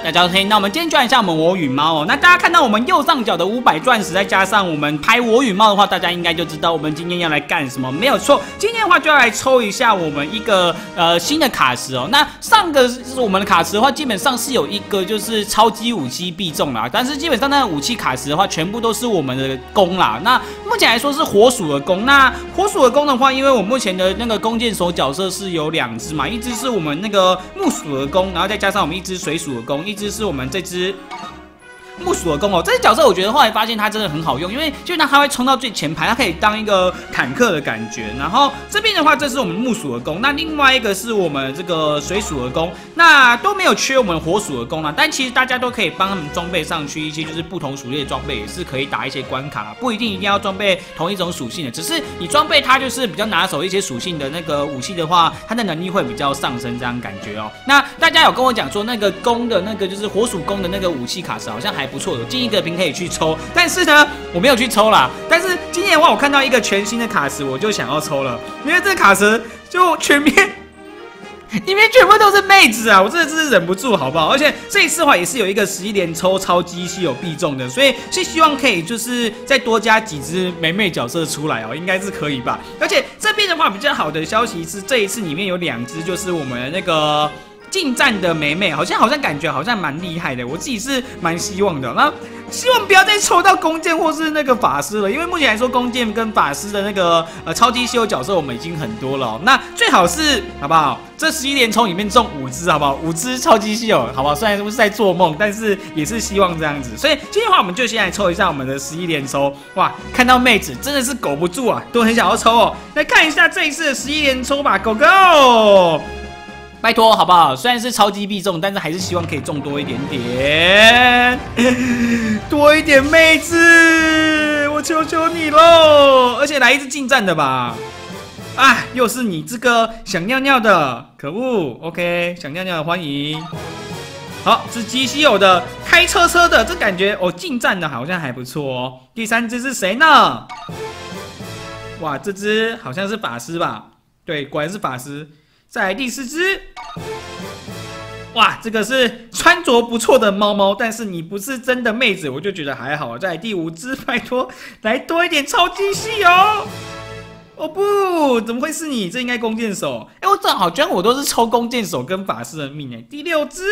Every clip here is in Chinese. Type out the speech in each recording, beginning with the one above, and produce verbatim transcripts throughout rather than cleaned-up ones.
大家 OK。那我们今天就来一下我们我与猫哦。那大家看到我们右上角的五百钻石，再加上我们拍我与猫的话，大家应该就知道我们今天要来干什么。没有错，今天的话就要来抽一下我们一个呃新的卡池哦。那上个是我们的卡池的话，基本上是有一个就是超级武器必中啦，但是基本上那个武器卡池的话，全部都是我们的弓啦。那目前来说是火属的弓。那火属的弓的话，因为我目前的那个弓箭手角色是有两只嘛，一只是我们那个木属的弓，然后再加上我们一只水属的弓，一只是我们这只木属的弓哦。这只角色我觉得后来发现它真的很好用，因为基本上它会冲到最前排，它可以当一个坦克的感觉。然后这边的话，这是我们木属的弓，那另外一个是我们这个水属的弓，那都没有缺我们火属的弓啦。但其实大家都可以帮他们装备上去一些就是不同属性的装备，也是可以打一些关卡啦，不一定一定要装备同一种属性的，只是你装备它就是比较拿手一些属性的那个武器的话，它的能力会比较上升，这样感觉哦。那大家有跟我讲说那个弓的那个就是火属弓的那个武器卡池好像还不错，有建议个屏可以去抽，但是呢我没有去抽啦。但是今天的话，我看到一个全新的卡池，我就想要抽了，因为这个卡池就全面。里面全部都是妹子啊！我真的是忍不住，好不好？而且这一次的话也是有一个十一连抽超级稀有必中的，所以是希望可以就是再多加几只妹妹角色出来哦，应该是可以吧？而且这边的话比较好的消息是，这一次里面有两只就是我们的那个近战的妹妹，好像好像感觉好像蛮厉害的，我自己是蛮希望的。那希望不要再抽到弓箭或是那个法师了，因为目前来说弓箭跟法师的那个呃超级稀有角色我们已经很多了哦。那最好是好不好？这十一连抽里面中五只好不好？五只超级稀有好不好？虽然是在做梦，但是也是希望这样子。所以今天的话，我们就先来抽一下我们的十一连抽。哇，看到妹子真的是苟不住啊，都很想要抽哦。来看一下这一次的十一连抽吧 ，Go Go！拜托，好不好？虽然是超级必中，但是还是希望可以中多一点点，多一点妹子，我求求你喽！而且来一只近战的吧。啊，又是你这个想尿尿的，可恶 ！OK， 想尿尿的欢迎。好，是极稀有的开车车的，这感觉哦，近战的好像还不错哦。第三只是谁呢？哇，这只好像是法师吧？对，果然是法师。再来第四只，哇，这个是穿着不错的猫猫，但是你不是真的妹子，我就觉得还好。再来第五只，拜托，来多一点超级稀有。哦不，怎么会是你？这应该弓箭手。哎、欸，我正好居然我都是抽弓箭手跟法师的命哎。第六只，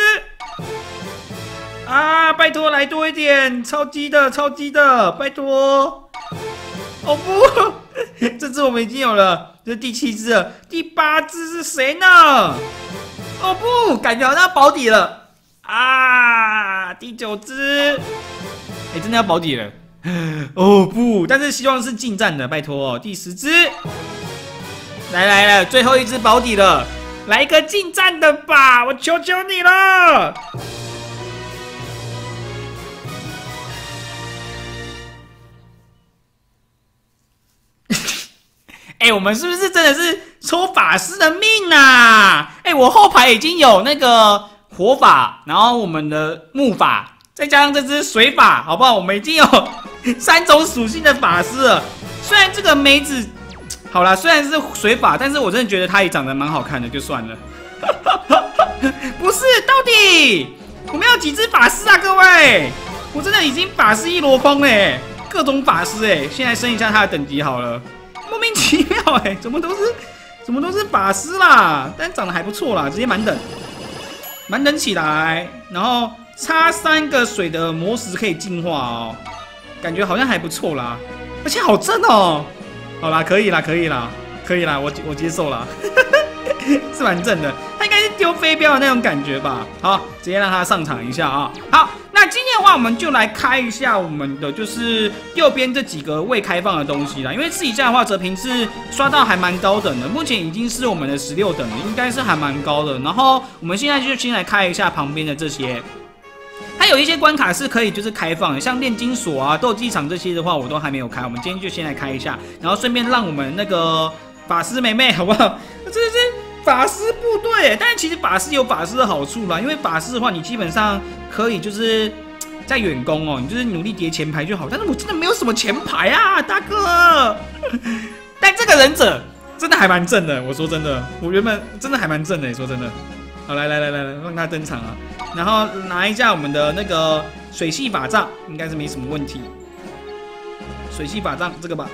啊，拜托来多一点，超级的，超级的，拜托。哦不。这只我们已经有了，这是第七只了。第八只是谁呢？哦不，感觉好像保底了啊！第九只，哎、欸，真的要保底了。哦不，但是希望是近战的，拜托哦。第十只，来来了，最后一只保底了，来一个近战的吧，我求求你了。哎、欸，我们是不是真的是抽法师的命啊？哎、欸，我后排已经有那个火法，然后我们的木法，再加上这只水法，好不好？我们已经有三种属性的法师了。虽然这个梅子，好啦，虽然是水法，但是我真的觉得它也长得蛮好看的，就算了。不是，到底我们有几只法师啊，各位？我真的已经法师一箩筐嘞，各种法师哎。现在升一下它的等级好了。莫名其妙哎、欸，怎么都是怎么都是法师啦，但长得还不错啦，直接满等，满等起来，然后插三个水的魔石可以净化哦，感觉好像还不错啦，而且好正哦，好啦，可以啦，可以啦，可以啦，我我接受啦，是蛮正的，他应该是丢飞镖的那种感觉吧，好，直接让他上场一下啊，好。那今天的话，我们就来开一下我们的就是右边这几个未开放的东西啦。因为试一下的话，哲平是刷到还蛮高等的，目前已经是我们的十六等了，应该是还蛮高的。然后我们现在就先来开一下旁边的这些，它有一些关卡是可以就是开放的，像炼金锁啊、斗技场这些的话，我都还没有开。我们今天就先来开一下，然后顺便让我们那个法师妹妹好不好？这是法师部队，但是其实法师有法师的好处啦，因为法师的话，你基本上可以就是在远攻哦，你就是努力叠前排就好。但是我真的没有什么前排啊，大哥。但这个忍者真的还蛮正的，我说真的，我原本真的还蛮正的，说真的。好，来来来来来，让他登场啊！ 然后拿一下我们的那个水系法杖，应该是没什么问题。水系法杖这个吧，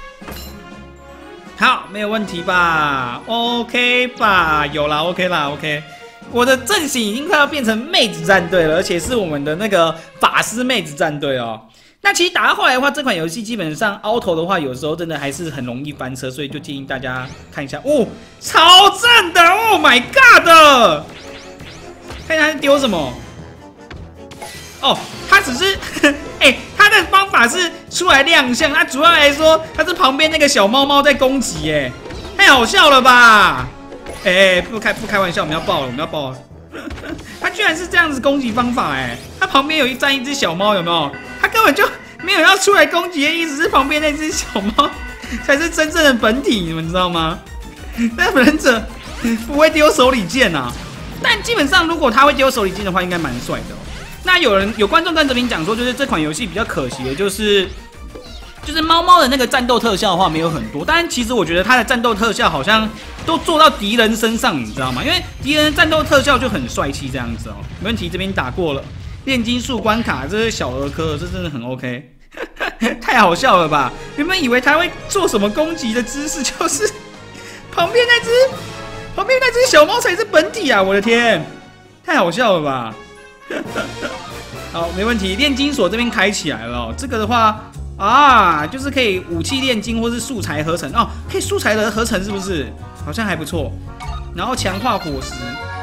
好，没有问题吧 ？OK 吧？有啦 ，OK 啦 ，OK。我的阵型已经快要变成妹子战队了，而且是我们的那个法师妹子战队哦。那其实打到后来的话，这款游戏基本上凹头的话，有时候真的还是很容易翻车，所以就建议大家看一下哦，超正的 ，Oh my God！ 看一下他丢什么？哦，他只是，哎、欸，他的方法是出来亮相，他主要来说，他是旁边那个小猫猫在攻击，哎，太好笑了吧？哎、欸，不开不开玩笑，我们要爆了，我们要爆了！他居然是这样子攻击方法，哎，他旁边有一站一只小猫，有没有？他根本就没有要出来攻击的意思，是旁边那只小猫才是真正的本体，你们知道吗？那忍者不会丢手里剑啊，但基本上如果他会丢手里剑的话，应该蛮帅的、哦。那有人有观众在这边讲说，就是这款游戏比较可惜的，就是就是猫猫的那个战斗特效的话没有很多，但其实我觉得它的战斗特效好像都做到敌人身上，你知道吗？因为敌人的战斗特效就很帅气这样子哦。没问题，这边打过了。炼金术关卡，这是小儿科，这真的很 OK， 太好笑了吧？原本以为他会做什么攻击的姿势，就是旁边那只旁边那只小猫才是本体啊！我的天，太好笑了吧？好，没问题，炼金锁这边开起来了、哦。这个的话啊，就是可以武器炼金或是素材合成哦，可以素材的合成是不是？好像还不错。然后强化火石。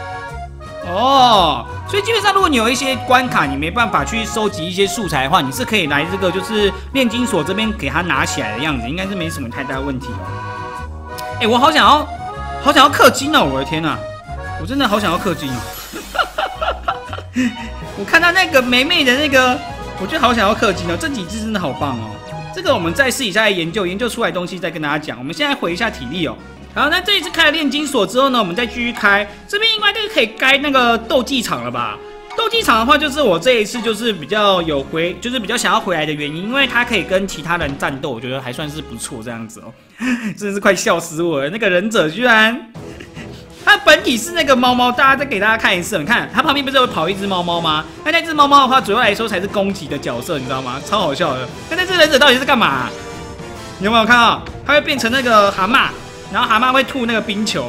哦，所以基本上，如果你有一些关卡你没办法去收集一些素材的话，你是可以来这个就是炼金所这边给它拿起来的样子，应该是没什么太大问题哦。哎、欸，我好想要，好想要氪金哦！我的天哪、啊，我真的好想要氪金哦！我看到那个梅梅的那个，我就好想要氪金哦！这几只真的好棒哦！这个我们再试一下来研究，研究出来的东西再跟大家讲。我们现在回一下体力哦。好，那这一次开了炼金锁之后呢，我们再继续开。这边应该就是可以开那个斗技场了吧？斗技场的话，就是我这一次就是比较有回，就是比较想要回来的原因，因为它可以跟其他人战斗，我觉得还算是不错这样子哦。真的是快笑死我了！那个忍者居然，它本体是那个猫猫，大家再给大家看一次，你看它旁边不是有跑一只猫猫吗？那那只猫猫的话，主要来说才是攻击的角色，你知道吗？超好笑的。那那只忍者到底是干嘛？你有没有看到？它会变成那个蛤蟆。然后蛤蟆会吐那个冰球，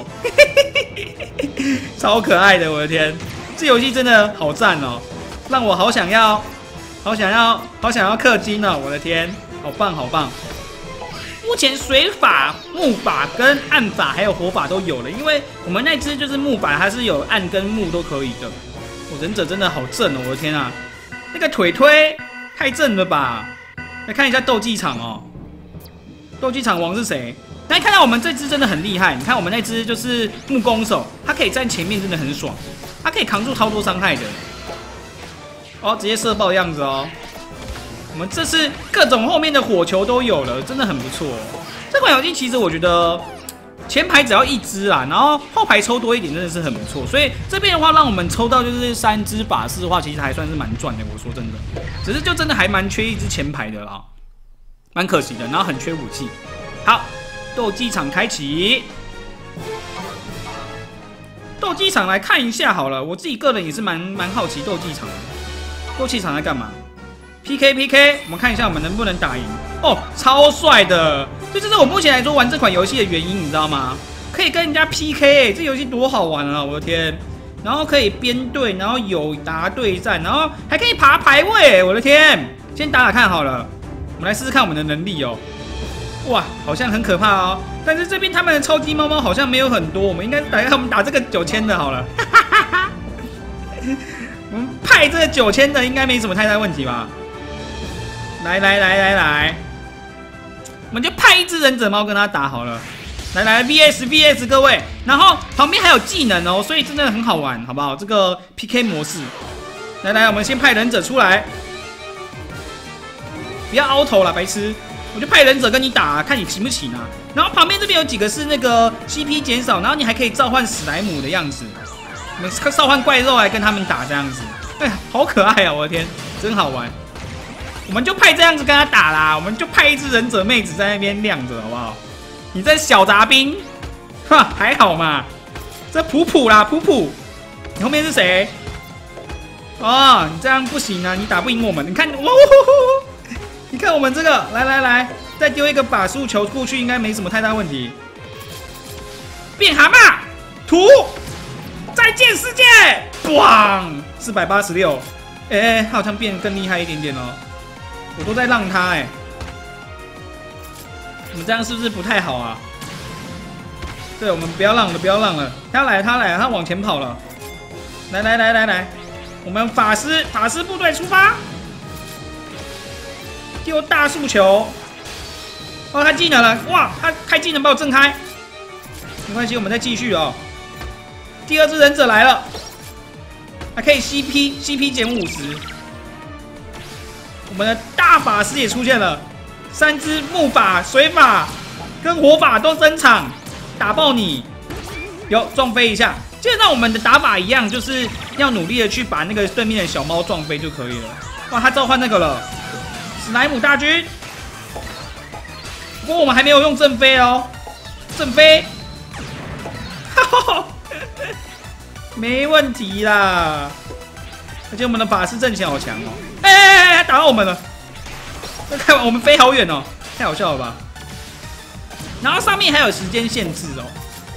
超可爱的，我的天！这游戏真的好赞哦，让我好想要，好想要，好想要氪金哦！我的天，好棒好棒！目前水法、木法跟暗法还有火法都有了，因为我们那只就是木法，它是有暗跟木都可以的。我、哦、忍者真的好正哦，我的天啊！那个腿推太正了吧？来看一下斗技场哦，斗技场王是谁？大家看到我们这只真的很厉害，你看我们那只就是木弓手，它可以站前面，真的很爽，它可以扛住超多伤害的。哦，直接射爆的样子哦。我们这次各种后面的火球都有了，真的很不错、哦。这款游戏其实我觉得前排只要一只啦，然后后排抽多一点真的是很不错。所以这边的话，让我们抽到就是三只法师的话，其实还算是蛮赚的。我说真的，只是就真的还蛮缺一只前排的啦，蛮可惜的。然后很缺武器。好。斗技场开启，斗技场来看一下好了。我自己个人也是蛮蛮好奇斗技场的。斗技场在干嘛 ？P K P K， 我们看一下我们能不能打赢。哦，超帅的！这就是我目前来说玩这款游戏的原因，你知道吗？可以跟人家 P K， 这游戏多好玩啊！我的天！然后可以编队，然后友达对战，然后还可以爬排位，我的天！先打打看好了，我们来试试看我们的能力哦。哇，好像很可怕哦！但是这边他们的超级猫猫好像没有很多，我们应该打他们打这个九千的好了。我们派这个九千的应该没什么太大问题吧？来来来来来，我们就派一只忍者猫跟他打好了。来来 V S V S 各位，然后旁边还有技能哦，所以真的很好玩，好不好？这个 P K 模式。来来，我们先派忍者出来，不要凹头了，白痴。我就派忍者跟你打、啊，看你行不行啊！然后旁边这边有几个是那个 C P 减少，然后你还可以召唤史莱姆的样子，我们召唤怪肉来跟他们打这样子，哎呀，好可爱啊！我的天，真好玩！我们就派这样子跟他打啦，我们就派一只忍者妹子在那边亮着，好不好？你这小杂兵，哈，还好嘛？这普普啦，普普，你后面是谁？ 啊，你这样不行啊，你打不赢我们。你看，哇，你看我们这个，来来来，再丢一个法术球过去，应该没什么太大问题。变蛤蟆，图，再见世界，咣，四百八十六，哎，他好像变更厉害一点点哦。我都在让他哎、欸，我们这样是不是不太好啊？对，我们不要让了，不要让了。他来，他来，他往前跑了。来来来来来，我们法师法师部队出发，丢大树球。哦，他技能了，哇，他开技能把我震开。没关系，我们再继续哦。第二只忍者来了，还可以 C P C P 减五十。我们的大法师也出现了，三只木法、水法跟火法都登场。打爆你！有撞飞一下，基本上我们的打法一样，就是要努力的去把那个对面的小猫撞飞就可以了。哇，他召唤那个了，史莱姆大军。不过我们还没有用正飞哦，正飞，没问题啦。而且我们的法师阵型好强哦！哎哎哎，打到我们了！看我们飞好远哦，太好笑了吧！然后上面还有时间限制哦。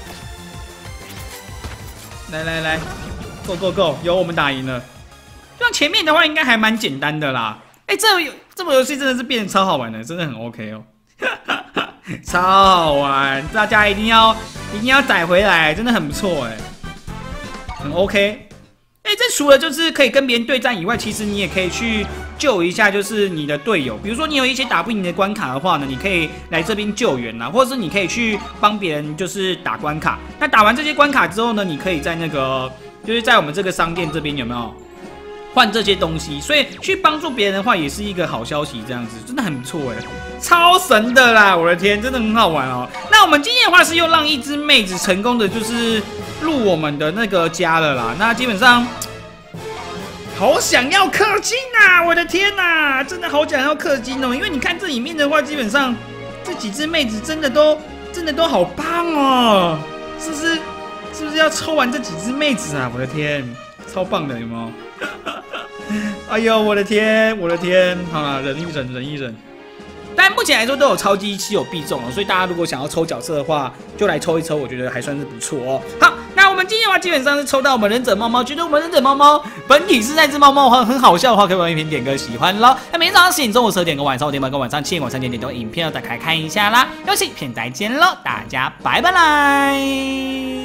来来来 ，Go Go Go！ 有我们打赢了。像前面的话应该还蛮简单的啦。哎、欸，这有这部游戏真的是变得超好玩的，真的很 OK 哦，超好玩，大家一定要一定要载回来，真的很不错哎，很 OK。哎、欸，这除了就是可以跟别人对战以外，其实你也可以去救一下，就是你的队友。比如说你有一些打不赢的关卡的话呢，你可以来这边救援啦，或者是你可以去帮别人就是打关卡。那打完这些关卡之后呢，你可以在那个就是在我们这个商店这边有没有换这些东西？所以去帮助别人的话，也是一个好消息，这样子真的很不错哎，超神的啦！我的天，真的很好玩哦。那我们今天的话是又让一只妹子成功的就是入我们的那个家了啦。那基本上。好想要氪金啊！我的天哪、啊，真的好想要氪金哦！因为你看这里面的话，基本上这几只妹子真的都真的都好棒哦，是不是？是不是要抽完这几只妹子啊？我的天，超棒的，有没有？哎呦，我的天，我的天！好了，忍一忍，忍一忍。但目前来说都有超级稀有必中哦，所以大家如果想要抽角色的话，就来抽一抽，我觉得还算是不错哦。好。那我们今天的话，基本上是抽到我们忍者猫猫，觉得我们忍者猫猫本体是那只猫猫的话很好笑的话，可以帮影片点个喜欢咯。那每天早上十点、中午十二点、跟晚上五点半、跟晚上七点、晚上点点都影片要打开看一下啦。游戏片再见喽，大家拜拜啦！